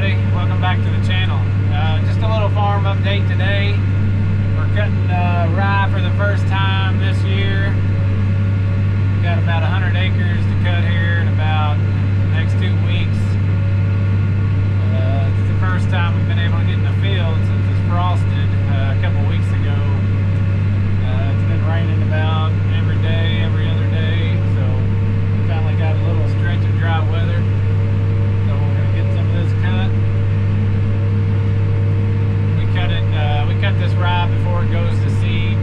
everybody, welcome back to the channel. Just a little farm update today. We're cutting rye for the first time this year. We've got about 100 acres to cut here in about the next 2 weeks. It's the first time we've been able to get in the field since it's frosted a couple weeks ago. It's been raining about every day, every other day, so we finally got a little stretch of dry weather. We cut this rye before it goes to seed.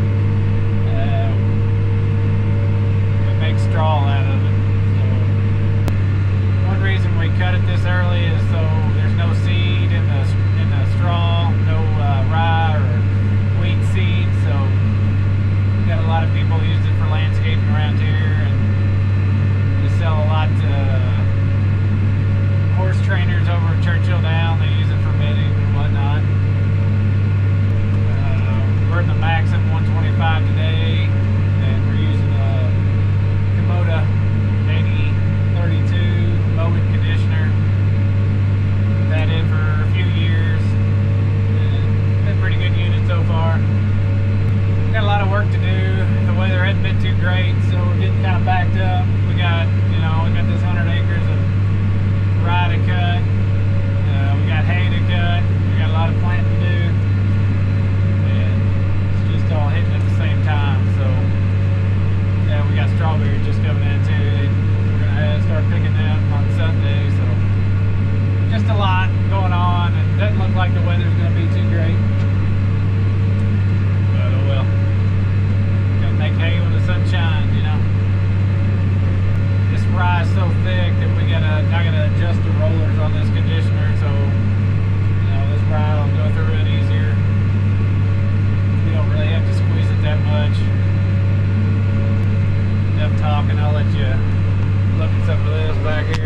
We make straw out of it. So one reason we cut it this early is so there's no seed in the straw, no rye or wheat seed. So we got a lot of people use it for landscaping around here, and we sell a lot to horse trainers over at Churchill Down. They use it for bedding and whatnot. We're in the Maxim 125 today, and we're using a Kubota 8032 mowing conditioner. That in for a few years. It's been a pretty good unit so far. Got a lot of work to do. The weather hasn't been too great, so we're getting kind of backed up. We got this 100 acres of rye to cut. We got hay to cut. We got a lot of planting to do. All hitting at the same time, so yeah, we got strawberries just coming in too. We're gonna start picking them on Sunday, so just a lot going on, and it doesn't look like the weather's gonna be too great, but oh well. Gotta make hay when the sun shines, you know. This rye is so thick that I gotta adjust the rollers on this conditioner, so this rye will go through it easier. Don't really have to squeeze it that much. Enough talking, I'll let you look at some of this back here.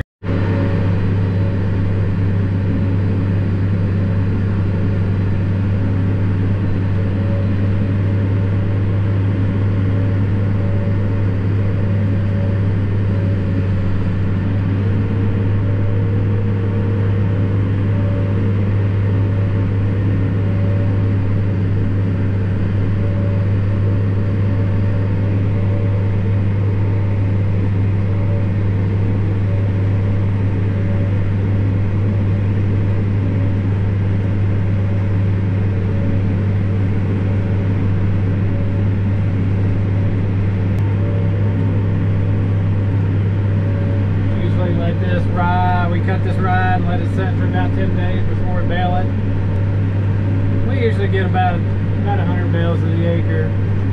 We cut this rye and let it set for about 10 days before we bale it. We usually get about 100 bales to the acre.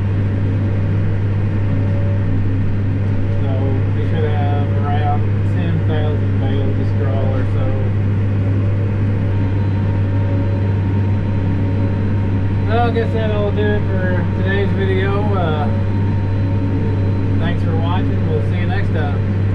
So we should have around 10,000 bales of straw or so. Well, I guess that'll do it for today's video. Thanks for watching. We'll see you next time.